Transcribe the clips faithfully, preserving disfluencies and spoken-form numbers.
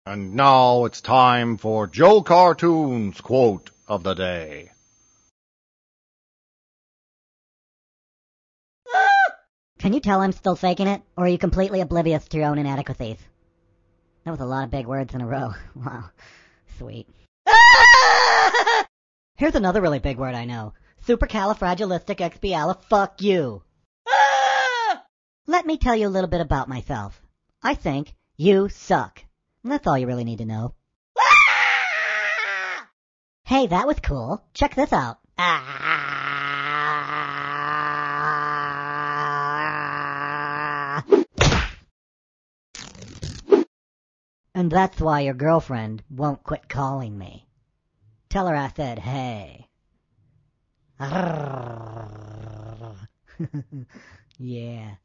And now it's time for Joe Cartoon's quote of the day. Can you tell I'm still faking it, or are you completely oblivious to your own inadequacies? That was a lot of big words in a row. Wow. Sweet. Here's another really big word I know. Supercalifragilisticexpialif fuck you. Let me tell you a little bit about myself. I think you suck. And that's all you really need to know. Hey, that was cool. Check this out. And that's why your girlfriend won't quit calling me. Tell her I said, hey. Yeah.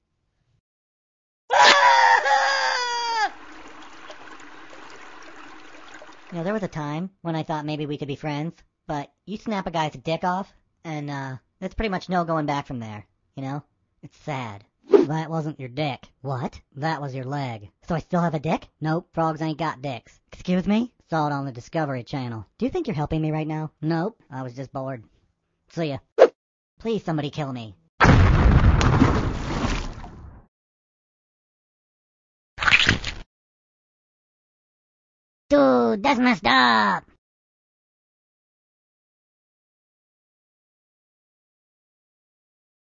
You know, there was a time when I thought maybe we could be friends, but you snap a guy's dick off, and, uh, there's pretty much no going back from there, you know? It's sad. That wasn't your dick. What? That was your leg. So I still have a dick? Nope, frogs ain't got dicks. Excuse me? Saw it on the Discovery Channel. Do you think you're helping me right now? Nope, I was just bored. See ya. Please somebody kill me. Dude, that's messed up!